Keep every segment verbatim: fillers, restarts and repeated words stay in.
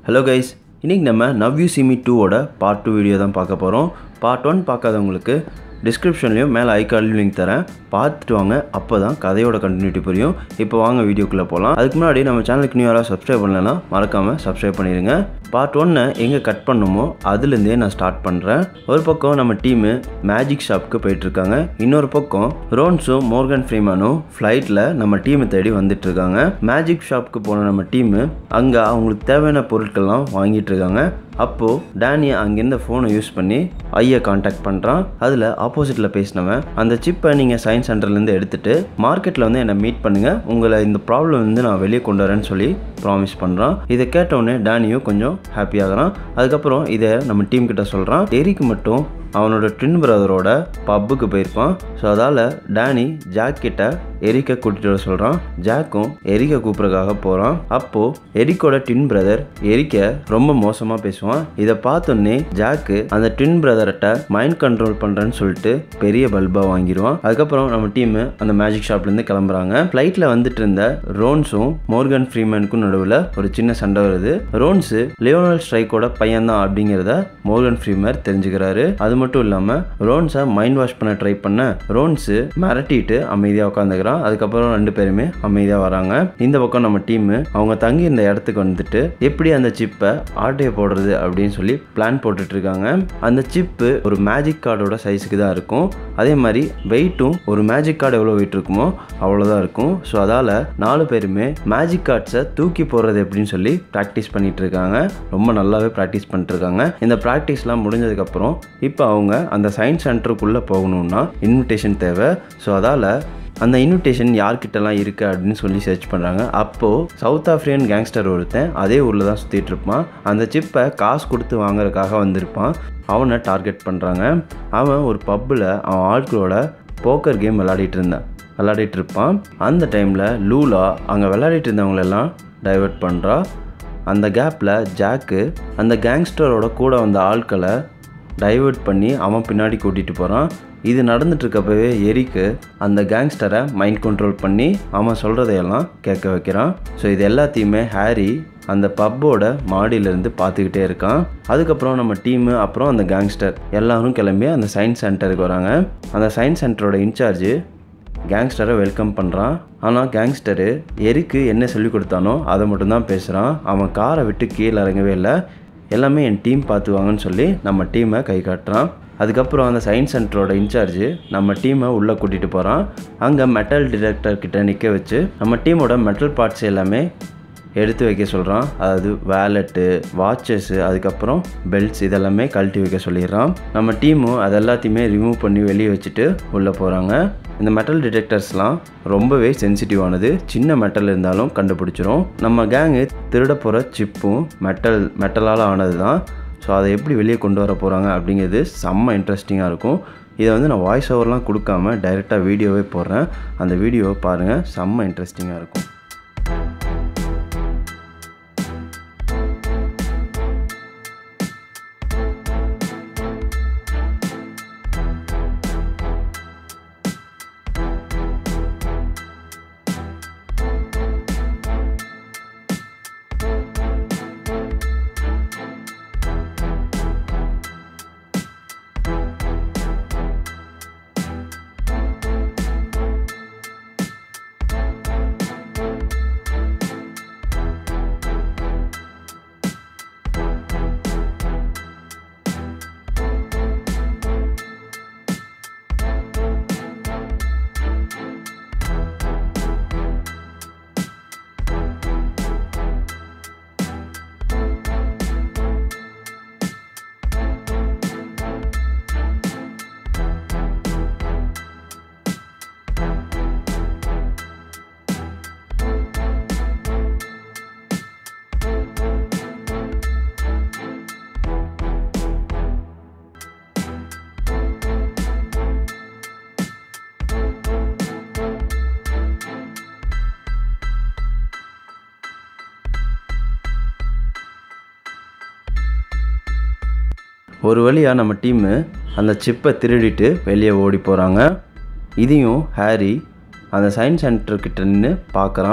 Hello guys, இன்னைக்கு நம்ம Now You See Me two ஓட part two வீடியோ தான் பார்க்க போறோம். part one பார்க்காதவங்களுக்கு டிஸ்கிரிப்ஷன்லயும் மேல ஐகான்லயும் லிங்க் தரேன். பார்த்துட்டு வாங்க, அப்பதான் கதையோட கண்டினியூட்டி புரியும். இப்போ வாங்க வீடியோக்குள்ள போலாம். அதுக்கு முன்னாடி நம்ம சேனலுக்கு நியூவா சப்ஸ்கிரைப் பண்ணலனா மறக்காம சப்ஸ்கிரைப் பண்ணிருங்க. part one எங்க கட் பண்ணுமோ அதுல இருந்தே நான் ஸ்டார்ட் பண்றேன். ஒரு பக்கம் நம்ம டீம் மேஜிக் ஷாப்க்கு போயிட்டு இருக்காங்க. இன்னொரு பக்கம் ரோன்ஸும் மோர்கன் ஃப்ரீமனும் ஃளைட்ல நம்ம டீம் தேடி வந்துட்டு இருக்காங்க. மேஜிக் ஷாப்க்கு போன நம்ம டீம் அங்க அவங்களுக்கு தேவையான பொருட்கள்லாம் வாங்கிட்டு இருக்காங்க. அப்போ டேனி அங்கிருந்த ஃபோனை யூஸ் பண்ணி ஐயை காண்டாக்ட் பண்ணுறான். அதில் ஆப்போசிட்டில் பேசினவன் அந்த சிப்பை நீங்கள் சயின்ஸ் சென்டர்லேருந்து எடுத்துகிட்டு மார்க்கெட்டில் வந்து என்னை மீட் பண்ணுங்கள், உங்களை இந்த ப்ராப்ளம் வந்து நான் வெளியே கொண்டு வரேன்னு சொல்லி ப்ராமிஸ் பண்ணுறான். இதை கேட்டவுடனே டேனியும் கொஞ்சம் ஹாப்பியாகிறான். அதுக்கப்புறம் இதை நம்ம டீம் கிட்ட சொல்கிறான். எரிக்கு மட்டும் அவனோட ட்வின் பிரதரோட பப்புக்கு போயிருப்பான். ஸோ அதால் டேனி ஜாக் கிட்ட எரிக்கை கூட்டிகிட்டு வர சொல்கிறான். ஜாக்கும் எரிக்கை கூப்பிட்றதுக்காக போகிறான். அப்போது எரிக்கோட ட்வின் பிரதர் எரிக்கை ரொம்ப மோசமாக பேசுவான். இதை பார்த்தோன்னே ஜாக்கு அந்த ட்வின் பிரதர்கிட்ட மைண்ட் கண்ட்ரோல் பண்ணுறேன்னு சொல்லிட்டு பெரிய பல்பாக வாங்கிடுவான். அதுக்கப்புறம் நம்ம டீமு அந்த மேஜிக் ஷாப்லேருந்து கிளம்புறாங்க. ஃப்ளைட்டில் வந்துட்டு இருந்த ரோன்ஸும் மோர்கன் ஃப்ரீமனுக்கும் நடுவில் ஒரு சின்ன சண்டை வருது. ரோன்ஸு லியோனல் ஸ்ட்ரைக்கோட பையன் தான் அப்படிங்கிறத மோர்கன் ஃப்ரீமர் தெரிஞ்சுக்கிறாரு. அது மட்டும் இல்லாமல் ரோன்ஸை மைண்ட் வாஷ் பண்ண ட்ரை பண்ண ரோன்ஸு மிரட்டிட்டு அமைதியாக உட்காந்துக்கிறான். அதுக்கப்புறம் ரெண்டு பேருமே அமைதியாக வராங்க. இந்த பக்கம் நம்ம டீமு அவங்க தங்கி இந்த இடத்துக்கு வந்துட்டு எப்படி அந்த சிப்பை ஆட்டையை போடுறது அப்படின்னு சொல்லி பிளான் போட்டுட்டு இருக்காங்க. அந்த சிப்பு ஒரு மேஜிக் கார்டோட சைஸுக்கு தான் இருக்கும். அதே மாதிரி வெயிட்டும் ஒரு மேஜிக் கார்டு எவ்வளோ வெயிட் இருக்குமோ அவ்வளோதான் இருக்கும். ஸோ அதால் நாலு பேருமே மேஜிக் கார்ட்ஸை தூக்கி போடுறது எப்படின்னு சொல்லி ப்ராக்டிஸ் பண்ணிட்டு இருக்காங்க. ரொம்ப நல்லாவே ப்ராக்டிஸ் பண்ணிட்டு இருக்காங்க. இந்த ப்ராக்டிஸ்லாம் முடிஞ்சதுக்கப்புறம் இப்போ அவங்க அந்த சயின்ஸ் சென்டருக்குள்ளே போகணுன்னா இன்விடேஷன் தேவை. ஸோ அதால் அந்த இன்விடேஷன் யார்கிட்டலாம் இருக்குது அப்படின்னு சொல்லி சர்ச் பண்ணுறாங்க. அப்போது சவுத் ஆஃப்ரிக்கன் கேங்ஸ்டர் ஒருத்தன் அதே ஊரில் தான் சுற்றிட்டு இருப்பான். அந்த சிப்பை காசு கொடுத்து வாங்குறதுக்காக வந்திருப்பான். அவனை டார்கெட் பண்ணுறாங்க. அவன் ஒரு பப்பில் அவன் ஆட்களோட போக்கர் கேம் விளையாடிட்டு இருந்தான் விளையாடிட்டு இருப்பான். அந்த டைமில் லூலா அங்கே விளையாடிட்டு இருந்தவங்களெல்லாம் டைவர்ட் பண்ணுறா. அந்த கேப்பில் ஜாக்கு அந்த கேங்ஸ்டரோட கூட வந்த ஆட்களை டைவர்ட் பண்ணி அவன் பின்னாடி கூட்டிகிட்டு போகிறான். இது நடந்துட்டுருக்கப்பவே எரிக்கு அந்த கேங்ஸ்டரை மைண்ட் கண்ட்ரோல் பண்ணி அவன் சொல்கிறதையெல்லாம் கேட்க வைக்கிறான். ஸோ இது எல்லாத்தையுமே ஹாரி அந்த பப்போட மாடியிலேருந்து பார்த்துக்கிட்டே இருக்கான். அதுக்கப்புறம் நம்ம டீமு அப்புறம் அந்த கேங்ஸ்டர் எல்லாரும் கிளம்பி அந்த சயின்ஸ் சென்டருக்கு வராங்க. அந்த சயின்ஸ் சென்டரோட இன்சார்ஜு கேங்ஸ்டரை வெல்கம் பண்ணுறான். ஆனால் கேங்ஸ்டரு எரிக்கு என்ன சொல்லி கொடுத்தானோ அதை மட்டும்தான் பேசுகிறான். அவன் காரை விட்டு கீழே இறங்கவே இல்லை. எல்லாமே என் டீம் பார்த்துவாங்கன்னு சொல்லி நம்ம டீமை கை காட்டுறான். அதுக்கப்புறம் அந்த சயின்ஸ் சென்டரோட இன்சார்ஜு நம்ம டீமை உள்ளே கூட்டிகிட்டு போகிறான். அங்கே மெட்டல் டிடெக்டர்கிட்ட நிற்க வச்சு நம்ம டீமோட மெட்டல் பார்ட்ஸ் எல்லாமே எடுத்து வைக்க சொல்கிறான். அதாவது வேலெட்டு, வாட்சஸ்ஸு, அதுக்கப்புறம் பெல்ட்ஸ் இதெல்லாமே கழட்டி வைக்க சொல்லிடுறான். நம்ம டீமும் அது எல்லாத்தையுமே ரிமூவ் பண்ணி வெளியே வச்சுட்டு உள்ளே போகிறாங்க. இந்த மெட்டல் டிடெக்டர்ஸ்லாம் ரொம்பவே சென்சிட்டிவானது. சின்ன மெட்டல் இருந்தாலும் கண்டுபிடிச்சிரும். நம்ம கேங்கு திருட போகிற சிப்பும் மெட்டல் மெட்டலால் ஆனது தான். ஸோ அதை எப்படி வெளியே கொண்டு வர போகிறாங்க அப்படிங்கிறது செம்ம இன்ட்ரெஸ்டிங்காக இருக்கும். இதை வந்து நான் வாய்ஸ் ஓவர்லாம் கொடுக்காம டைரெக்டாக வீடியோவே போடுறேன். அந்த வீடியோவை பாருங்கள், செம்ம இன்ட்ரெஸ்டிங்காக இருக்கும். ஒரு வழியாக நம்ம டீமு அந்த சிப்பை திருடிட்டு வெளியே ஓடி போகிறாங்க. இதையும் ஹாரி அந்த சயின்ஸ் சென்டர்கிட்ட நின்று பார்க்குறான்.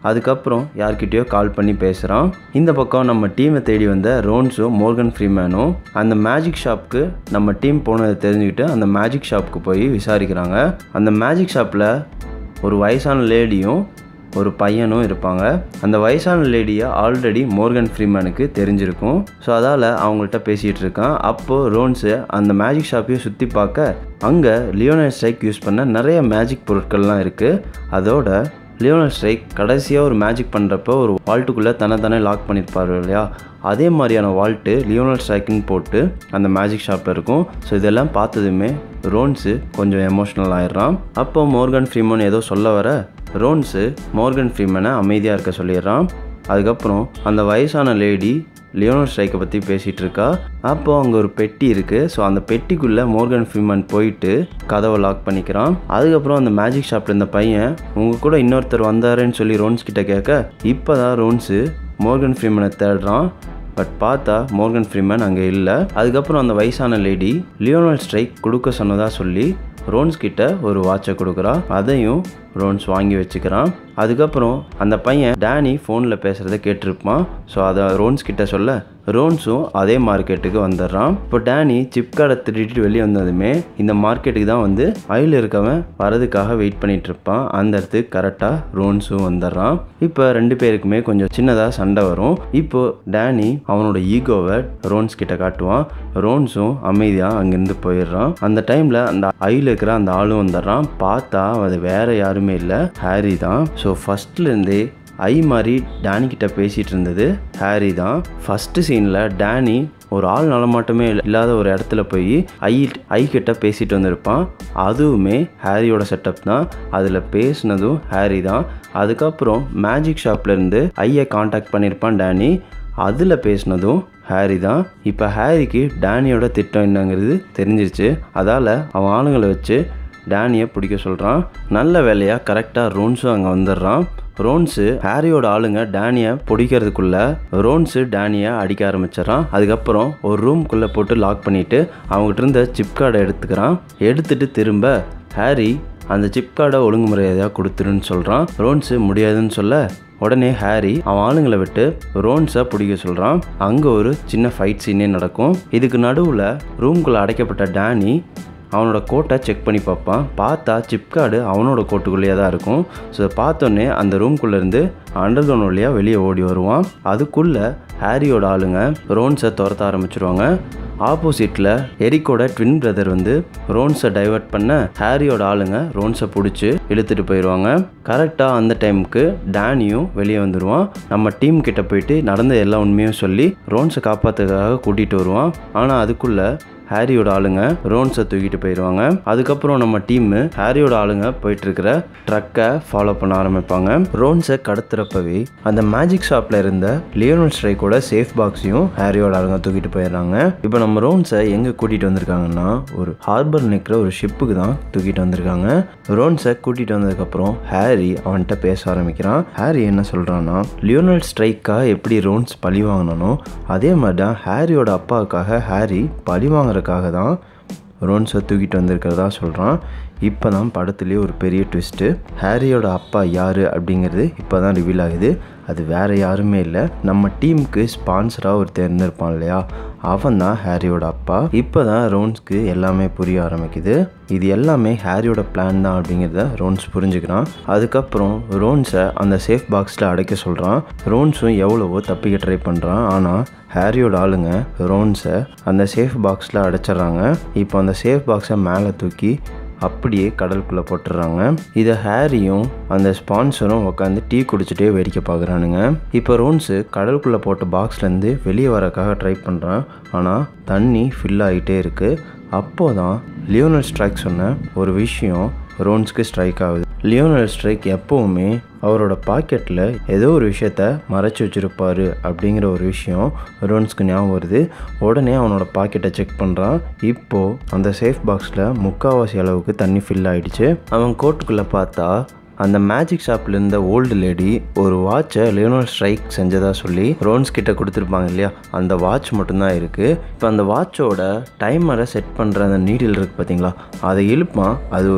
அதுக்கப்புறம் யார்கிட்டயோ கால் பண்ணி பேசுகிறான். இந்த பக்கம் நம்ம டீமை தேடி வந்த ரோன்ஸும் மோர்கன் ஃப்ரீமேனும் அந்த மேஜிக் ஷாப்புக்கு நம்ம டீம் போனதை தெரிஞ்சுக்கிட்டு அந்த மேஜிக் ஷாப்புக்கு போய் விசாரிக்கிறாங்க. அந்த மேஜிக் ஷாப்பில் ஒரு வயசான லேடியும் ஒரு பையனும் இருப்பாங்க. அந்த வயசான லேடியை ஆல்ரெடி மோர்கன் ஃப்ரீமேனுக்கு தெரிஞ்சிருக்கும். ஸோ அதால் அவங்கள்ட்ட பேசிகிட்டு இருக்கான். அப்போது ரோன்ஸு அந்த மேஜிக் ஷாப்பையும் சுற்றி பார்க்க அங்கே லியோனல் ஸ்ட்ரைக் யூஸ் பண்ண நிறைய மேஜிக் பொருட்கள்லாம் இருக்குது. அதோட லியோனல் ஸ்ட்ரைக் கடைசியாக ஒரு மேஜிக் பண்ணுறப்போ ஒரு வால்ட்டுக்குள்ளே தன்னை தானே லாக் பண்ணியிருப்பார் இல்லையா, அதே மாதிரியான வால்ட்டு லியோனல் ஸ்ட்ரைக்குன்னு போட்டு அந்த மேஜிக் ஷாப்பில் இருக்கும். ஸோ இதெல்லாம் பார்த்ததுமே ரோன்ஸு கொஞ்சம் எமோஷ்னல் ஆயிடுறான். அப்போ மோர்கன் ஃப்ரீமேன் ஏதோ சொல்ல வர ரோன்ஸு மோர்கன் ஃப்ரீமேனை அமைதியாக இருக்க சொல்லிடுறான். அதுக்கப்புறம் அந்த வயசான லேடி லியோனல் ஸ்ட்ரைக்கை பற்றி பேசிகிட்டு இருக்கா. அப்போது அங்கே ஒரு பெட்டி இருக்குது. ஸோ அந்த பெட்டிக்குள்ளே மோர்கன் ஃப்ரீமேன் போயிட்டு கதவை லாக் பண்ணிக்கிறான். அதுக்கப்புறம் அந்த மேஜிக் ஷாப்பில் இருந்த பையன் உங்கள் கூட இன்னொருத்தர் வந்தாருன்னு சொல்லி ரோன்ஸ் கிட்ட கேட்க இப்போ தான் ரோன்ஸு மோர்கன் ஃப்ரீமேனை தேடுறான். பட் பார்த்தா மோர்கன் ஃப்ரீமேன் அங்கே இல்லை. அதுக்கப்புறம் அந்த வயசான லேடி லியோனல் ஸ்ட்ரைக் கொடுக்க சொன்னதாக சொல்லி ரோன்ஸ் கிட்ட ஒரு வாட்சை கொடுக்குறா. அதையும் ரோன்ஸ் வாங்கி வச்சுக்கிறான். அதுக்கப்புறம் அந்த பையன் டேனி ஃபோனில் பேசுகிறத கேட்டிருப்பான். ஸோ அதை ரோன்ஸ் கிட்ட சொல்ல ரோன்ஸும் அதே மார்க்கெட்டுக்கு வந்துடுறான். இப்போ டேனி சிப் கார்டை திருடிட்டு வெளியே வந்ததுமே இந்த மார்க்கெட்டுக்கு தான் வந்து அயில் இருக்கவன் வரதுக்காக வெயிட் பண்ணிட்டு இருப்பான். அந்த இடத்துக்கு கரெக்டாக ரோன்ஸும் வந்துடுறான். இப்போ ரெண்டு பேருக்குமே கொஞ்சம் சின்னதாக சண்டை வரும். இப்போ டேனி அவனோட ஈகோவை ரோன்ஸ் கிட்ட காட்டுவான். ரோன்ஸும் அமைதியாக அங்கேருந்து போயிடுறான். அந்த டைமில் அந்த அயில் இருக்கிற அந்த ஆளும் வந்துடுறான். பார்த்தா அது வேற யாருமே இல்லை, ஹாரி தான். ஸோ ஃபஸ்ட்லேருந்தே ஐ மாதிரி டேனி கிட்ட பேசிகிட்டு இருந்தது ஹாரி தான். ஃபஸ்ட்டு சீனில் டேனி ஒரு ஆள் நடமாட்டமே இல்லாத ஒரு இடத்துல போய் ஐ ஐ கிட்ட பேசிட்டு வந்திருப்பான். அதுவுமே ஹாரியோட செட்டப் தான். அதில் பேசினதும் ஹாரி தான். அதுக்கப்புறம் மேஜிக் ஷாப்லேருந்து ஐயை காண்டாக்ட் பண்ணியிருப்பான் டேனி. அதில் பேசினதும் ஹாரி தான். இப்போ ஹாரிக்கு டேனியோட திட்டம் என்னங்கிறது தெரிஞ்சிருச்சு. அதால் அவன் ஆளுங்களை வச்சு டேனியை பிடிக்க சொல்கிறான். நல்ல வேலையாக கரெக்டாக ரோன்ஸும் அங்கே வந்துடுறான். ரோன்ஸு ஹாரியோட ஆளுங்க டேனியை பிடிக்கிறதுக்குள்ளே ரோன்ஸு டேனியை அடிக்க ஆரம்பிச்சிடறான். அதுக்கப்புறம் ஒரு ரூம்குள்ளே போட்டு லாக் பண்ணிவிட்டு அவங்ககிட்ட இருந்த சிப் கார்டை எடுத்துக்கிறான். எடுத்துகிட்டு திரும்ப ஹாரி அந்த சிப் கார்டை ஒழுங்குமுறையாக கொடுத்துருன்னு சொல்கிறான். ரோன்ஸு முடியாதுன்னு சொல்ல உடனே ஹாரி அவன் ஆளுங்களை விட்டு ரோன்ஸை பிடிக்க சொல்கிறான். அங்கே ஒரு சின்ன ஃபைட் சீனே நடக்கும். இதுக்கு நடுவில் ரூம்குள்ளே அடைக்கப்பட்ட டேனி அவனோட கோட்டை செக் பண்ணி பார்ப்பான். பார்த்தா சிப் கார்டு அவனோட கோட்டுக்குள்ளேயே தான் இருக்கும். ஸோ பார்த்தோன்னே அந்த ரூம்குள்ளேருந்து அண்டர் கிரவுண்ட் வழியாக வெளியே ஓடி வருவான். அதுக்குள்ளே ஹாரியோட ஆளுங்க ரோன்ஸை துரத்த ஆரம்பிச்சிருவாங்க. ஆப்போசிட்டில் எரிக்கோட ட்வின் பிரதர் வந்து ரோன்ஸை டைவர்ட் பண்ண ஹாரியோட ஆளுங்க ரோன்ஸை பிடிச்சி இழுத்துட்டு போயிடுவாங்க. கரெக்டாக அந்த டைமுக்கு டேனியும் வெளியே வந்துடுவான். நம்ம டீம் கிட்ட போயிட்டு நடந்த எல்லா உண்மையும் சொல்லி ரோன்ஸை காப்பாற்றுறதுக்காக கூட்டிகிட்டு வருவான். ஆனால் அதுக்குள்ளே ஹாரியோட ஆளுங்க ரோன்ஸை தூக்கிட்டு போயிடுவாங்க. அதுக்கப்புறம் நம்ம டீமு ஹாரியோட ஆளுங்க போயிட்டு இருக்கிற ட்ரக்கை ஃபாலோ பண்ண ஆரம்பிப்பாங்க. ரோன்ஸை கடத்துறப்பவே அந்த மேஜிக் ஷாப்பில் இருந்த லியோனல் ஸ்ட்ரைக்கோட சேஃப் பாக்ஸையும் ஹாரியோட ஆளுங்க தூக்கிட்டு போயிடுறாங்க. இப்போ நம்ம ரோன்ஸை எங்கே கூட்டிகிட்டு வந்திருக்காங்கன்னா ஒரு ஹார்பர் நிற்கிற ஒரு ஷிப்புக்கு தான் தூக்கிட்டு வந்திருக்காங்க. ரோன்ஸை கூட்டிகிட்டு வந்ததுக்கப்புறம் ஹாரி அவன்கிட்ட பேச ஆரம்பிக்கிறான். ஹாரி என்ன சொல்கிறான்னா லியோனல் ஸ்ட்ரைக்காக எப்படி ரோன்ஸ் பழி வாங்கினானோ அதே மாதிரி தான் ஹாரியோட அப்பாவுக்காக ஹாரி பழி வாங்க க்காக தான் ரோன்ஸை தூக்கிட்டு வந்திருக்கிறதா சொல்கிறான். இப்போ தான் படத்துலேயே ஒரு பெரிய ட்விஸ்ட்டு. ஹாரியோட அப்பா யார் அப்படிங்கிறது இப்போ தான் ரிவீல் ஆகுது. அது வேறு யாருமே இல்லை, நம்ம டீமுக்கு ஸ்பான்சராக ஒரு தேர்ந்தெடுப்பான் இல்லையா, அவன் தான் ஹாரியோட அப்பா. இப்போ தான் ரோன்ஸ்க்கு எல்லாமே புரிய ஆரம்பிக்குது. இது எல்லாமே ஹாரியோட பிளான் தான் அப்படிங்கிறத ரோன்ஸ் புரிஞ்சுக்கிறான். அதுக்கப்புறம் ரோன்ஸை அந்த சேஃப் பாக்ஸில் அடைக்க சொல்கிறான். ரோன்ஸும் எவ்வளவோ தப்பிக்க ட்ரை பண்ணுறான். ஆனால் ஹாரியோட ஆளுங்க ரோன்ஸை அந்த சேஃப் பாக்ஸில் அடைச்சிட்றாங்க. இப்போ அந்த சேஃப் பாக்ஸை மேலே தூக்கி அப்படியே கடலுக்குள்ளே போட்டுடுறாங்க. இதை ஹாரியும் அந்த ஸ்பான்சரும் உட்காந்து டீ குடிச்சிட்டே வேடிக்கை பார்க்குறானுங்க. இப்போ ரோன்ஸு கடலுக்குள்ளே போட்ட பாக்ஸ்லேருந்து வெளியே வரக்காக ட்ரை பண்ணுறான். ஆனால் தண்ணி ஃபில் ஆகிட்டே இருக்குது. அப்போ தான் லியோனல் ஸ்ட்ரைக் சொன்ன ஒரு விஷயம் ரோன்ஸ்க்கு ஸ்ட்ரைக் ஆகுது. லியோனல் ஸ்ட்ரைக் எப்போவுமே அவரோட பாக்கெட்டில் ஏதோ ஒரு விஷயத்த மறைச்சி வச்சுருப்பார் அப்படிங்கிற ஒரு விஷயம் ரோன்ஸ்க்கு ஞாபகம் வருது. உடனே அவனோட பாக்கெட்டை செக் பண்ணுறான். இப்போது அந்த சேஃப் பாக்ஸில் முக்கால்வாசி அளவுக்கு தண்ணி ஃபில் ஆகிடுச்சு. அவன் கோட்டுக்குள்ளே பார்த்தா அந்த மேஜிக் ஷாப்பில் இருந்த ஓல்டு லேடி ஒரு வாட்சை லியோனல் ஸ்ட்ரைக் செஞ்சதாக சொல்லி ரோன்ஸ் கிட்ட கொடுத்துருப்பாங்க இல்லையா, அந்த வாட்ச் மட்டும்தான் இருக்குது. இப்போ அந்த வாட்சோட டைமரை செட் பண்ணுற அந்த நீடில் இருக்குது பார்த்தீங்களா, அதை இழுப்பான். அது ஒரு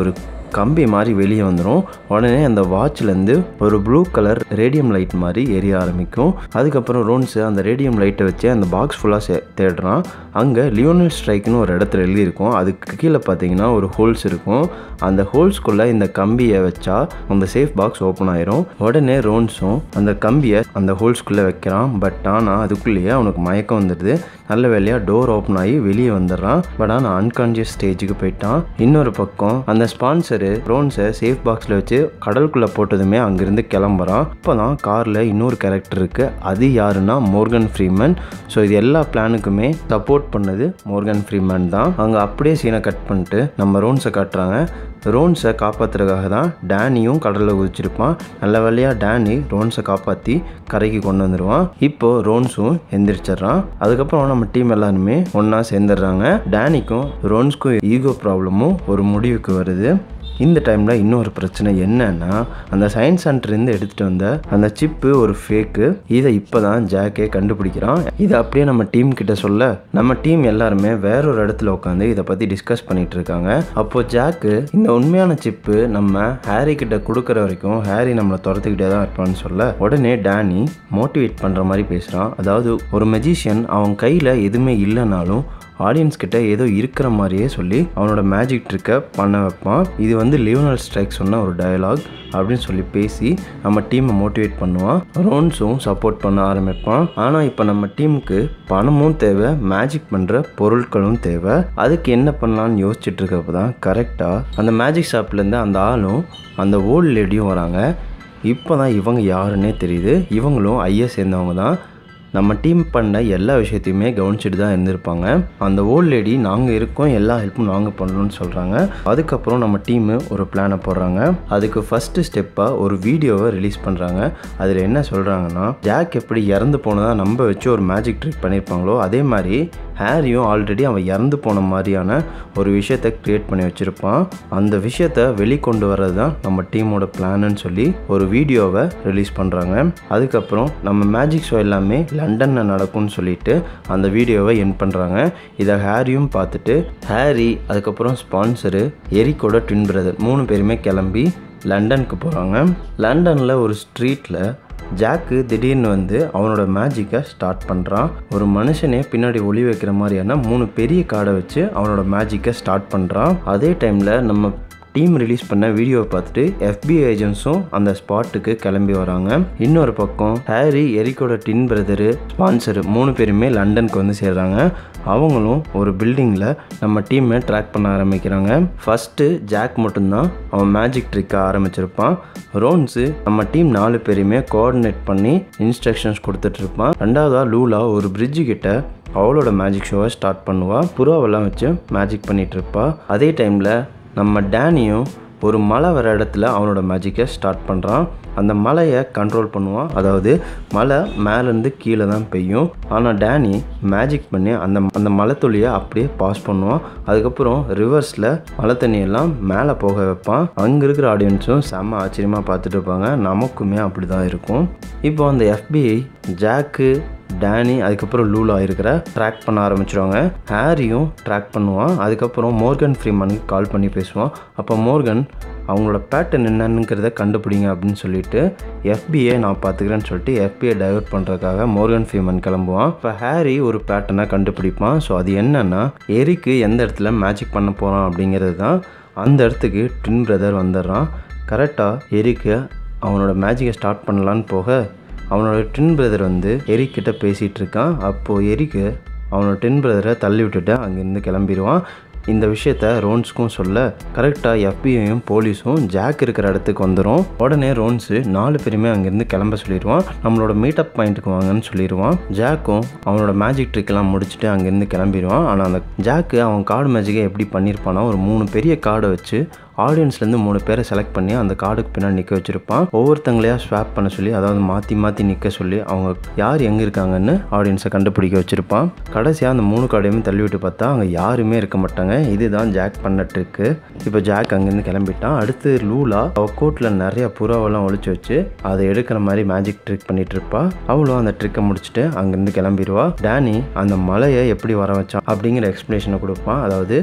கம்பி மாதிரி வெளியே வந்துடும். உடனே அந்த வாட்ச்லேருந்து ஒரு ப்ளூ கலர் ரேடியம் லைட் மாதிரி எரிய ஆரம்பிக்கும். அதுக்கப்புறம் ரோன்ஸு அந்த ரேடியம் லைட்டை வச்சு அந்த பாக்ஸ் ஃபுல்லாக தேடுறான். அங்கே லியோனல் ஸ்ட்ரைக்னு ஒரு இடத்துல எழுதியிருக்கும். அதுக்கு கீழே பார்த்தீங்கன்னா ஒரு ஹோல்ஸ் இருக்கும். அந்த ஹோல்ஸ்குள்ளே இந்த கம்பியை வச்சா அந்த சேஃப் பாக்ஸ் ஓப்பன் ஆயிரும். உடனே ரோன்ஸும் அந்த கம்பியை அந்த ஹோல்ஸ்குள்ளே வைக்கிறான். பட் ஆனால் அதுக்குள்ளேயே அவனுக்கு மயக்கம் வந்துடுது. நல்ல வேலையாக டோர் ஓப்பன் ஆகி வெளியே வந்துடுறான். பட் ஆனால் அன்கான்ஷியஸ் ஸ்டேஜுக்கு போயிட்டான். இன்னொரு பக்கம் அந்த ஸ்பான்சரு ரோன்ஸை சேஃப் பாக்ஸில் வச்சு கடலுக்குள்ளே போட்டதுமே அங்கேருந்து கிளம்புறான். இப்போ தான் காரில் இன்னொரு கேரக்டர் இருக்குது. அது யாருன்னா மோர்கன் ஃப்ரீமன். ஸோ இது எல்லா பிளானுக்குமே சப்போர்ட் பண்ணது மோர்கன் ஃப்ரீமன் தான். அங்கே அப்படியே சீனை கட் பண்ணிட்டு நம்ம ரோன்ஸை காட்டுறாங்க. ரோன்ஸை காப்பாற்றுறதுக்காக தான் டேனியும் கடலில் குதிச்சிருப்பான். நல்ல வேலையாக டேனி ரோன்ஸை காப்பாற்றி கரைக்கு கொண்டு வந்துடுவான். இப்போது ரோன்ஸும் எந்திரிச்சிட்றான். அதுக்கப்புறம் நம்ம டீம் எல்லாருமே ஒன்றா சேர்ந்துடுறாங்க. டேனிக்கும் ரோன்ஸ்க்கும் ஈகோ ப்ராப்ளமும் ஒரு முடிவுக்கு வருது. இந்த டைமில் இன்னொரு பிரச்சனை என்னன்னா, அந்த சயின்ஸ் சென்டர்லேருந்து எடுத்துகிட்டு வந்த அந்த சிப்பு ஒரு ஃபேக்கு. இதை இப்போ தான் ஜாக்கே கண்டுபிடிக்கிறான். இதை அப்படியே நம்ம டீம் கிட்ட சொல்ல நம்ம டீம் எல்லாருமே வேறொரு இடத்துல உட்காந்து இதை பற்றி டிஸ்கஸ் பண்ணிட்டு இருக்காங்க. அப்போது ஜாக்கு இந்த உண்மையான சிப்பு நம்ம ஹாரி கிட்ட கொடுக்குற வரைக்கும் ஹாரி நம்மளை துரத்துக்கிட்டே தான் இருப்பான்னு சொல்ல உடனே டேனி மோட்டிவேட் பண்ணுற மாதிரி பேசுகிறான். அதாவது ஒரு மெஜிஷியன் அவன் கையில் எதுவுமே இல்லைனாலும் ஆடியன்ஸ் கிட்ட ஏதோ இருக்கிற மாதிரியே சொல்லி அவனோட மேஜிக் ட்ரிக்கை பண்ண வைப்பான். இது வந்து லியோனல் ஸ்ட்ரைக் சொன்ன ஒரு டயலாக் அப்படின்னு சொல்லி பேசி நம்ம டீமை மோட்டிவேட் பண்ணுவான். ரோன்ஸும் சப்போர்ட் பண்ண ஆரம்பிப்பான். ஆனால் இப்போ நம்ம டீமுக்கு பணமும் தேவை, மேஜிக் பண்ணுற பொருட்களும் தேவை. அதுக்கு என்ன பண்ணலான்னு யோசிச்சுட்டு இருக்கப்போ தான் கரெக்டாக அந்த மேஜிக் ஷாப்லேருந்து அந்த ஆளும் அந்த ஓல்ட் லேடியும் வராங்க. இப்போ தான் இவங்க யாருன்னே தெரியுது. இவங்களும் ஐயா சேர்ந்தவங்க தான். நம்ம டீம் பண்ண எல்லா விஷயத்தையுமே கவனிச்சுட்டு தான் இருந்திருப்பாங்க. அந்த ஓல்ட் லேடி நாங்கள் இருக்கோம், எல்லா ஹெல்ப்பும் நாங்கள் பண்ணணும்னு சொல்கிறாங்க. அதுக்கப்புறம் நம்ம டீமு ஒரு பிளானை போடுறாங்க. அதுக்கு ஃபஸ்ட்டு ஸ்டெப்பாக ஒரு வீடியோவை ரிலீஸ் பண்ணுறாங்க. அதில் என்ன சொல்கிறாங்கன்னா, ஜாக் எப்படி இறந்து போனதாக நம்ப வச்சு ஒரு மேஜிக் ட்ரிக் பண்ணியிருப்பாங்களோ அதே மாதிரி ஹாரியும் ஆல்ரெடி அவன் இறந்து போன மாதிரியான ஒரு விஷயத்தை க்ரியேட் பண்ணி வச்சுருப்பான். அந்த விஷயத்தை வெளிக்கொண்டு வர்றது தான் நம்ம டீமோட பிளான்னு சொல்லி ஒரு வீடியோவை ரிலீஸ் பண்ணுறாங்க. அதுக்கப்புறம் நம்ம மேஜிக் ஷோ எல்லாமே லண்டனில் நடக்கும்னு சொல்லிட்டு அந்த வீடியோவை என் பண்ணுறாங்க. இதை ஹாரியும் பார்த்துட்டு ஹாரி அதுக்கப்புறம் ஸ்பான்சரு எரிக்கோட ட்வின் பிரதர் மூணு பேருமே கிளம்பி லண்டனுக்கு போகிறாங்க. லண்டனில் ஒரு ஸ்ட்ரீட்டில் ஜாக்கு திடீர்னு வந்து அவனோட மேஜிக்கை ஸ்டார்ட் பண்ணுறான். ஒரு மனுஷனே பின்னாடி ஒளி வைக்கிற மாதிரியான மூணு பெரிய கார்டை வச்சு அவனோட மேஜிக்கை ஸ்டார்ட் பண்ணுறான். அதே டைமில் நம்ம டீம் ரிலீஸ் பண்ண வீடியோவை பார்த்துட்டு எஃபிஐ ஏஜென்ட்ஸும் அந்த ஸ்பாட்டுக்கு கிளம்பி வராங்க. இன்னொரு பக்கம் ஹாரி, எரிக்கோட டின் பிரதரு, ஸ்பான்சரு மூணு பேருமே லண்டனுக்கு வந்து சேர்றாங்க. அவங்களும் ஒரு பில்டிங்கில் நம்ம டீமை ட்ராக் பண்ண ஆரம்பிக்கிறாங்க. ஃபஸ்ட்டு ஜாக் மட்டும்தான் அவன் மேஜிக் ட்ரிக்கை ஆரம்பிச்சிருப்பான். ரோன்ஸு நம்ம டீம் நாலு பேரையுமே கோஆர்டினேட் பண்ணி இன்ஸ்ட்ரக்ஷன்ஸ் கொடுத்துட்ருப்பான். ரெண்டாவதாக லூலா ஒரு பிரிட்ஜு கிட்ட அவளோட மேஜிக் ஷோவை ஸ்டார்ட் பண்ணுவாள். புறாவெல்லாம் வச்சு மேஜிக் பண்ணிகிட்டு இருப்பாள். அதே டைமில் நம்ம டேனியும் ஒரு மலை வர இடத்துல அவனோட மேஜிக்கை ஸ்டார்ட் பண்ணுறான். அந்த மலையை கண்ட்ரோல் பண்ணுவான். அதாவது மலை மேலேருந்து கீழே தான் பெய்யும். ஆனால் டேனி மேஜிக் பண்ணி அந்த அந்த மலை துளியை அப்படியே பாஸ் பண்ணுவான். அதுக்கப்புறம் ரிவர்ஸில் மழை தண்ணியெல்லாம் மேலே போக வைப்பான். அங்கே இருக்கிற ஆடியன்ஸும் செம்ம ஆச்சரியமாக பார்த்துட்டு இருப்பாங்க. நமக்குமே அப்படி தான் இருக்கும். இப்போ அந்த எஃபிஐ ஜாக்கு, டேனி அதுக்கப்புறம் லூலா இருக்கிற ட்ராக் பண்ண ஆரம்பிச்சிடுவாங்க. ஹாரியும் ட்ராக் பண்ணுவான். அதுக்கப்புறம் மோர்கன் ஃப்ரீமனுக்கு கால் பண்ணி பேசுவான். அப்போ மோர்கன் அவங்களோட பேட்டர்ன் என்னங்கிறத கண்டுபிடிங்க அப்படின்னு சொல்லிட்டு எஃபிஐ நான் பார்த்துக்கிறேன்னு சொல்லிட்டு எஃபிஐ டைவர்ட் பண்ணுறதுக்காக மோர்கன் ஃப்ரீமன் கிளம்புவான். இப்போ ஹாரி ஒரு பேட்டர்னை கண்டுபிடிப்பான். ஸோ அது என்னன்னா, எரிக்கு எந்த இடத்துல மேஜிக் பண்ண போகிறான் அப்படிங்கிறது தான். அந்த இடத்துக்கு ட்வின் பிரதர் வந்துடுறான். கரெக்டாக எரிக்கு அவனோட மேஜிக்கை ஸ்டார்ட் பண்ணலான்னு போக அவனோட ட்வின் பிரதர் வந்து எரிக் கிட்ட பேசிகிட்டு இருக்கான். அப்போது எரிக்கு அவனோட ட்வின் பிரதரை தள்ளி விட்டுட்டு அங்கேருந்து கிளம்பிடுவான். இந்த விஷயத்த ரோன்ஸுக்கும் சொல்ல கரெக்டாக எஃபிஐயும் போலீஸும் ஜாக் இருக்கிற இடத்துக்கு வந்துடும். உடனே ரோன்ஸு நாலு பேருமே அங்கேருந்து கிளம்ப சொல்லிடுவான். நம்மளோட மீட்டப் பாயிண்ட்டுக்கு வாங்கன்னு சொல்லிடுவான். ஜாக்கும் அவனோட மேஜிக் ட்ரிக்கெல்லாம் முடிச்சுட்டு அங்கேருந்து கிளம்பிடுவான். ஆனால் அந்த ஜாக்கு அவன் கார்டு மேஜிக்கை எப்படி பண்ணியிருப்பானா, ஒரு மூணு பெரிய கார்டை வச்சு ஆடியன்ஸ்லேருந்து மூணு பேரை செலக்ட் பண்ணி அந்த கார்டுக்கு பின்னாடி நிற்க வச்சுருப்பான். ஒவ்வொருத்தங்களையாக ஸ்வாப் பண்ண சொல்லி, அதாவது மாற்றி மாற்றி நிற்க சொல்லி அவங்க யார் எங்கே இருக்காங்கன்னு ஆடியன்ஸை கண்டுபிடிக்க வச்சுருப்பான். கடைசியாக அந்த மூணு கார்டையுமே தள்ளி விட்டு பார்த்தா அங்கே யாருமே இருக்க மாட்டாங்க. இதுதான் ஜாக் பண்ண ட்ரிக்கு. இப்போ ஜாக் அங்கேருந்து கிளம்பிட்டான். அடுத்து லூலா அவள் கோட்டில் நிறைய புறாவெல்லாம் ஒழிச்சு வச்சு அதை எடுக்கிற மாதிரி மேஜிக் ட்ரிக் பண்ணிட்டு இருப்பா. அவளும் அந்த ட்ரிக்கை முடிச்சுட்டு அங்கேருந்து கிளம்பிடுவா. டேனி அந்த மலையை எப்படி வர வச்சான் அப்படிங்கிற எக்ஸ்ப்ளனேஷனை கொடுப்பான். அதாவது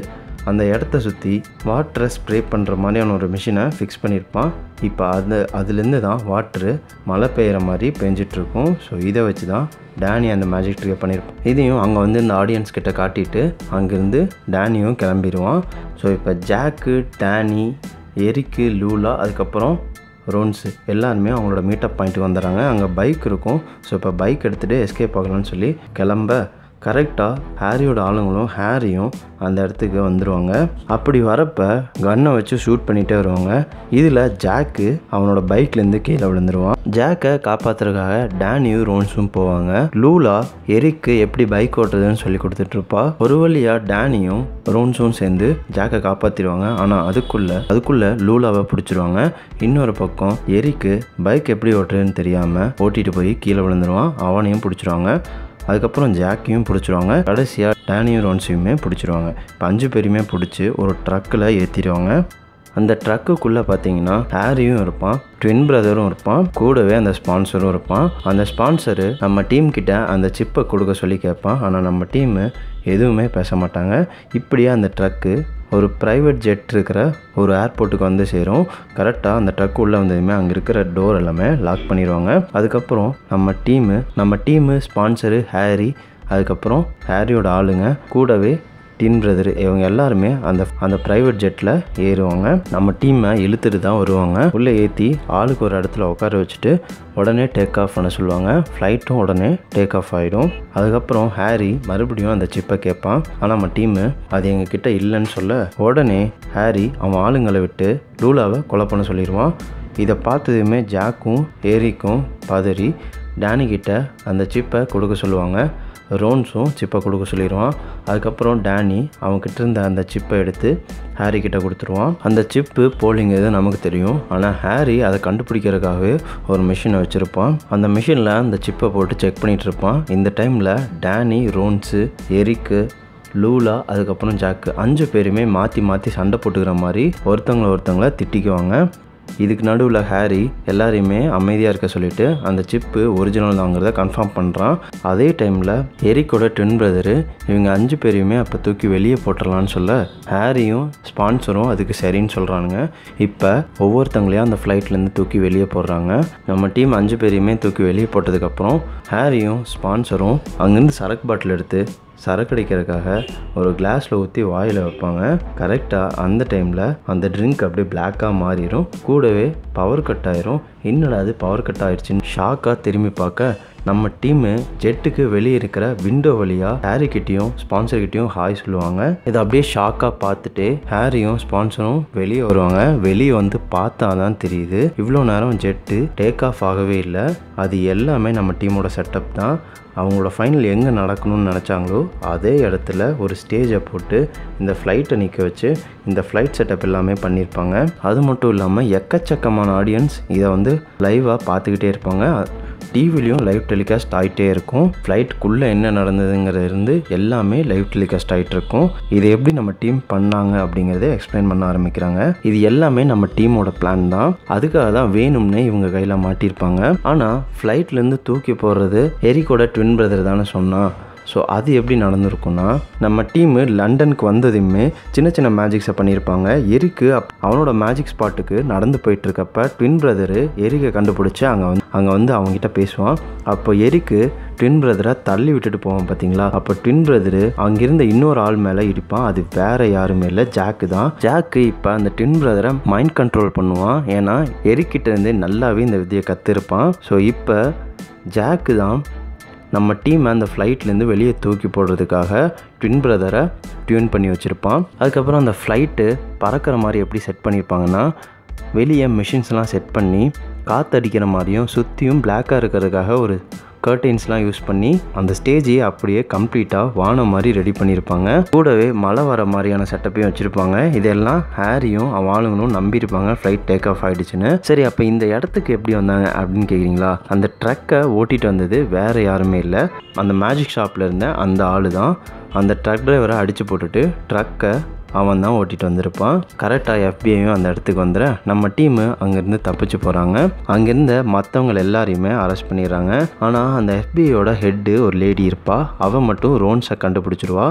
அந்த இடத்த சுற்றி வாட்டரை ஸ்ப்ரே பண்ணுற மாதிரியான ஒரு மிஷினை ஃபிக்ஸ் பண்ணியிருப்பான். இப்போ அது அதுலேருந்து தான் வாட்ரு மழை பெய்கிற மாதிரி பெஞ்சிட்ருக்கும். ஸோ இதை வச்சு தான் டேனி அந்த மேஜிக் ட்ரிக்கை பண்ணியிருப்பான். இதையும் அங்கே வந்து இந்த ஆடியன்ஸ் கிட்ட காட்டிட்டு அங்கேருந்து டேனியும் கிளம்பிடுவான். ஸோ இப்போ ஜாக்கு, டேனி, எரிக்கு, லூலா, அதுக்கப்புறம் ரோன்ஸு எல்லாருமே அவங்களோட மீட்டப் பாயிண்ட்டுக்கு வந்துடுறாங்க. அங்கே பைக் இருக்கும். ஸோ இப்போ பைக் எடுத்துகிட்டு எஸ்கேப் ஆகலாம்னு சொல்லி கிளம்ப கரெக்டாக ஹாரியோட ஆளுங்களும் ஹாரியும் அந்த இடத்துக்கு வந்துடுவாங்க. அப்படி வரப்போ கன்னை வச்சு ஷூட் பண்ணிகிட்டே வருவாங்க. இதில் ஜாக்கு அவனோட பைக்லேருந்து கீழே விழுந்துருவான். ஜாக்கை காப்பாற்றுறதுக்காக டேனியும் ரோன்ஸும் போவாங்க. லூலா எரிக்கு எப்படி பைக் ஓட்டுறதுன்னு சொல்லி கொடுத்துட்ருப்பா. ஒரு வழியாக டேனியும் ரோன்ஸும் சேர்ந்து ஜாக்கை காப்பாற்றிடுவாங்க. ஆனால் அதுக்குள்ளே அதுக்குள்ளே லூலாவை பிடிச்சிருவாங்க. இன்னொரு பக்கம் எரிக்கு பைக் எப்படி ஓட்டுறதுன்னு தெரியாமல் ஓட்டிகிட்டு போய் கீழே விழுந்துருவான். அவனையும் பிடிச்சிருவாங்க. அதுக்கப்புறம் ஜாக்கையும் பிடிச்சிருவாங்க. கடைசியாக டேனியும் ரோன்ஸையுமே பிடிச்சிருவாங்க. இப்போ அஞ்சு பேருமே பிடிச்சி ஒரு ட்ரக்கில் ஏற்றிடுவாங்க. அந்த ட்ரக்குக்குள்ளே பார்த்தீங்கன்னா ஹாரியும் இருப்பான், ட்வின் பிரதரும் இருப்பான், கூடவே அந்த ஸ்பான்சரும் இருப்பான். அந்த ஸ்பான்சரு நம்ம டீம் கிட்ட அந்த சிப்பை கொடுக்க சொல்லி கேட்பான். ஆனால் நம்ம டீமு எதுவுமே பேச மாட்டாங்க. இப்படியே அந்த ட்ரக்கு ஒரு ப்ரைவேட் ஜெட் இருக்கிற ஒரு ஏர்போர்ட்டுக்கு வந்து சேரும். கரெக்டாக அந்த ட்ரக் உள்ளே வந்ததுமே அங்கே இருக்கிற டோர் எல்லாமே லாக் பண்ணிடுவாங்க. அதுக்கப்புறம் நம்ம டீமு நம்ம டீமு ஸ்பான்சரு ஹாரி, அதுக்கப்புறம் ஹாரியோட ஆளுங்க, கூடவே டின் பிரதர், இவங்க எல்லாருமே அந்த அந்த ப்ரைவேட் ஜெட்டில் ஏறுவாங்க. நம்ம டீமை இழுத்துட்டு தான் வருவாங்க. உள்ளே ஏற்றி ஆளுக்கு ஒரு இடத்துல உட்கார வச்சுட்டு உடனே டேக் ஆஃப் பண்ண சொல்லுவாங்க. ஃப்ளைட்டும் உடனே டேக் ஆஃப் ஆகிடும். அதுக்கப்புறம் ஹாரி மறுபடியும் அந்த சிப்பை கேட்பான். ஆனால் நம்ம டீமு அது எங்ககிட்ட இல்லைன்னு சொல்ல உடனே ஹாரி அவன் ஆளுங்களை விட்டு லூலாவை கொலை பண்ண சொல்லிடுவான். இதை பார்த்ததுமே ஜாக்கும் ஏரிக்கும் பதறி டேனிக்கிட்ட அந்த சிப்பை கொடுக்க சொல்லுவாங்க. ரோன்ஸும் சிப்பை கொடுக்க சொல்லிடுவான். அதுக்கப்புறம் டேனி அவன்கிட்ட இருந்த அந்த சிப்பை எடுத்து ஹாரி கிட்ட கொடுத்துருவான். அந்த சிப்பு போலிங்கிறது நமக்கு தெரியும். ஆனால் ஹாரி அதை கண்டுபிடிக்கிறதுக்காகவே ஒரு மிஷினை வச்சுருப்பான். அந்த மிஷினில் அந்த சிப்பை போட்டு செக் பண்ணிகிட்டு இருப்பான். இந்த டைமில் டேனி, ரோன்ஸு, எரிக்கு, லூலா, அதுக்கப்புறம் ஜாக்கு அஞ்சு பேருமே மாற்றி மாற்றி சண்டை போட்டுக்கிற மாதிரி ஒருத்தவங்களை ஒருத்தவங்கள திட்டிக்குவாங்க. இதுக்கு நடுவில் ஹாரி எல்லாரையுமே அமைதியாக இருக்க சொல்லிவிட்டு அந்த சிப்பு ஒரிஜினல் தாங்கிறத கன்ஃபார்ம் பண்ணுறான். அதே டைமில் எரிக்கோட ட்வின் பிரதரு இவங்க அஞ்சு பேரையுமே அப்போ தூக்கி வெளியே போட்டுடலான்னு சொல்ல ஹாரியும் ஸ்பான்சரும் அதுக்கு சரின்னு சொல்கிறானுங்க. இப்போ ஒவ்வொருத்தவங்களையும் அந்த ஃப்ளைட்லேருந்து தூக்கி வெளியே போடுறாங்க. நம்ம டீம் அஞ்சு பேரையுமே தூக்கி வெளியே போட்டதுக்கப்புறம் ஹாரியும் ஸ்பான்சரும் அங்கேருந்து சரக்கு பாட்டில் எடுத்து சரக்கு அடிக்கிறதுக்காக ஒரு கிளாஸில் ஊற்றி வாயில் வைப்பாங்க. கரெக்டாக அந்த டைமில் அந்த ட்ரிங்க் அப்படியே பிளாக்காக மாறிடும். கூடவே பவர் கட் ஆயிரும். என்னடா அது பவர் கட் ஆயிடுச்சுன்னு ஷாக்காக திரும்பி பார்க்க நம்ம டீமு ஜெட்டுக்கு வெளியே இருக்கிற விண்டோ வழியாக ஹாரிக்கிட்டையும் ஸ்பான்சர்கிட்டையும் ஹாய் சொல்லுவாங்க. இதை அப்படியே ஷாக்காக பார்த்துட்டு ஹாரியும் ஸ்பான்சரும் வெளியே வருவாங்க. வெளியே வந்து பார்த்தா தான் தெரியுது இவ்வளோ நேரம் ஜெட்டு டேக் ஆஃப் ஆகவே இல்லை. அது எல்லாமே நம்ம டீமோட செட்டப் தான். அவங்களோட ஃபைனல் எங்கே நடக்கணும்னு நினச்சாங்களோ அதே இடத்துல ஒரு ஸ்டேஜை போட்டு இந்த ஃப்ளைட்டை நிற்க வச்சு இந்த ஃப்ளைட் செட்டப் எல்லாமே பண்ணியிருப்பாங்க. அது மட்டும் இல்லாமல் எக்கச்சக்கமான ஆடியன்ஸ் இதை வந்து லைவாக பார்த்துக்கிட்டே இருப்பாங்க. டிவிலையும் லைவ் டெலிகாஸ்ட் ஆகிட்டே இருக்கும். ஃப்ளைட்டுக்குள்ளே என்ன நடந்ததுங்கிறது இருந்து எல்லாமே லைவ் டெலிகாஸ்ட் ஆகிட்டு இருக்கும். இதை எப்படி நம்ம டீம் பண்ணாங்க அப்படிங்கிறத எக்ஸ்பிளைன் பண்ண ஆரம்பிக்கிறாங்க. இது எல்லாமே நம்ம டீமோட பிளான் தான். அதுக்காக தான் வேணும்னே இவங்க கையில் மாட்டியிருப்பாங்க. ஆனால் ஃப்ளைட்லேருந்து தூக்கி போடுறது எரிக்கோட ட்வின் பிரதர் தானே சொன்னான். ஸோ அது எப்படி நடந்திருக்குன்னா நம்ம டீமு லண்டனுக்கு வந்ததுமே சின்ன சின்ன மேஜிக்ஸை பண்ணியிருப்பாங்க. எரிக்கு அப் அவனோட மேஜிக் ஸ்பாட்டுக்கு நடந்து போயிட்டுருக்கப்ப ட்வின் பிரதரு எரிக்கை கண்டுபிடிச்சி அங்கே வந்து அங்கே வந்து அவங்ககிட்ட பேசுவான். அப்போ எரிக்கு ட்வின் பிரதரை தள்ளி விட்டுட்டு போவான் பார்த்தீங்களா. அப்போ ட்வின் பிரதரு அங்கிருந்த இன்னொரு ஆள் மேலே இடிப்பான். அது வேற யாருமே இல்லை, ஜாக்கு தான். ஜாக்கு இப்போ அந்த ட்வின் பிரதரை மைண்ட் கண்ட்ரோல் பண்ணுவான். ஏன்னா எரிக்கிட்ட இருந்து நல்லாவே இந்த விதியை கற்றுருப்பான். ஸோ இப்போ ஜாக்கு தான் நம்ம டீம் அந்த ஃப்ளைட்லேருந்து வெளியே தூக்கி போடுறதுக்காக ட்வின் பிரதரை டியூன் பண்ணி வச்சுருப்பான். அதுக்கப்புறம் அந்த ஃப்ளைட்டு பறக்கிற மாதிரி எப்படி செட் பண்ணியிருப்பாங்கன்னா வெளியே மிஷின்ஸ்லாம் செட் பண்ணி காற்றடிக்கிற மாதிரியும் சுற்றியும் பிளாக்காக இருக்கிறதுக்காக ஒரு கர்டைன்ஸ்லாம் யூஸ் பண்ணி அந்த ஸ்டேஜையே அப்படியே கம்ப்ளீட்டாக வானம் மாதிரி ரெடி பண்ணியிருப்பாங்க. கூடவே மழை வர மாதிரியான செட்டப்பையும் வச்சுருப்பாங்க. இதெல்லாம் ஹாரியும் அவன் ஆளுங்களும் நம்பியிருப்பாங்க ஃப்ளைட் டேக் ஆஃப் ஆகிடுச்சுன்னு. சரி, அப்போ இந்த இடத்துக்கு எப்படி வந்தாங்க அப்படின்னு கேட்குறீங்களா? அந்த ட்ரக்கை ஓட்டிகிட்டு வந்தது வேறு யாருமே இல்லை, அந்த மேஜிக் ஷாப்பில் இருந்த அந்த ஆள் தான். அந்த ட்ரக் டிரைவரை அடித்து போட்டுட்டு ட்ரக்கை அவன் தான் ஓட்டிகிட்டு வந்திருப்பான். கரெக்டாக எஃபிஐயும் அந்த இடத்துக்கு வந்துட நம்ம டீமு அங்கேருந்து தப்பிச்சு போகிறாங்க. அங்கேருந்து மற்றவங்க எல்லாரையுமே அரெஸ்ட் பண்ணிடுறாங்க. ஆனால் அந்த எஃபிஐயோட ஹெட்டு ஒரு லேடி இருப்பா. அவன் மட்டும் ரோன்ஸை கண்டுபிடிச்சிடுவா.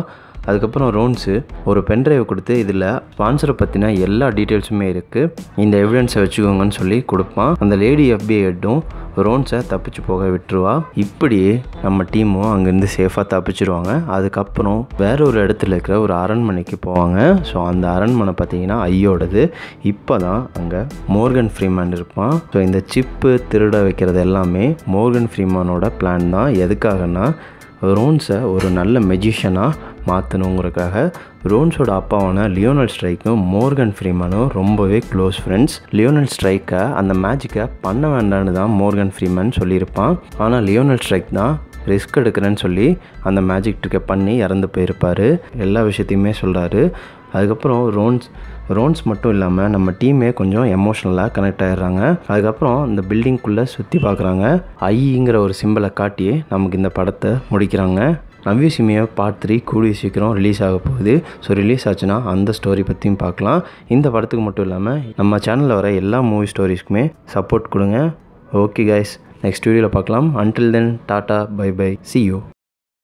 அதுக்கப்புறம் ரோன்ஸு ஒரு பென்ட்ரைவை கொடுத்து இதில் ஸ்பான்சரை பற்றின எல்லா டீட்டெயில்ஸுமே இருக்குது, இந்த எவிடன்ஸை வச்சுக்கோங்கன்னு சொல்லி கொடுப்பான். அந்த லேடி எஃபிஐ ஹெட்டும் ரோன்ஸை தப்பிச்சு போக விட்டுருவா. இப்படியே நம்ம டீமும் அங்கேருந்து சேஃபாக தப்பிச்சிருவாங்க. அதுக்கப்புறம் வேற ஒரு இடத்துல இருக்கிற ஒரு அரண்மனைக்கு போவாங்க. ஸோ அந்த அரண்மனை பார்த்தீங்கன்னா ஐயோடது. இப்போ தான் அங்கே மோர்கன் ஃப்ரீமேன் இருப்பான். ஸோ இந்த சிப்பு திருட வைக்கிறது எல்லாமே மோர்கன் ஃப்ரீமேனோட பிளான் தான். எதுக்காகனா ரோன்ஸை ஒரு நல்ல மெஜிஷியனாக மாற்றணுங்கிறதுக்காக. ரோன்ஸோட அப்பாவான லியோனல் ஸ்ட்ரைக்கும் மோர்கன் ஃப்ரீமேனும் ரொம்பவே க்ளோஸ் ஃப்ரெண்ட்ஸ். லியோனல் ஸ்ட்ரைக்கை அந்த மேஜிக்கை பண்ண வேண்டான்னு தான் மோர்கன் ஃப்ரீமேன் சொல்லியிருப்பான். ஆனால் லியோனல் ஸ்ட்ரைக் தான் ரிஸ்க் எடுக்கிறேன்னு சொல்லி அந்த மேஜிக் ட்ரிக்கை பண்ணி இறந்து போயிருப்பார். எல்லா விஷயத்தையுமே சொல்கிறாரு. அதுக்கப்புறம் ரோன்ஸ் ரோன்ஸ் மட்டும் இல்லாமல் நம்ம டீமே கொஞ்சம் எமோஷ்னலாக கனெக்ட் ஆகிடுறாங்க. அதுக்கப்புறம் இந்த பில்டிங்குள்ளே சுற்றி பார்க்குறாங்க. ஐங்கிற ஒரு சிம்பிளை காட்டி நமக்கு இந்த படத்தை முடிக்கிறாங்க. Now you see me part three கூடிய சீக்கிரம் ரிலீஸ் ஆக போகுது. ஸோ ரிலீஸ் ஆச்சுன்னா அந்த ஸ்டோரி பற்றியும் பார்க்கலாம். இந்த படத்துக்கு மட்டும் இல்லாமல் நம்ம சேனலில் வர எல்லா மூவி ஸ்டோரிஸ்க்குமே சப்போர்ட் கொடுங்க. ஓகே கைஸ், நெக்ஸ்ட் வீடியோவில் பார்க்கலாம். Until then tata bye bye, see you.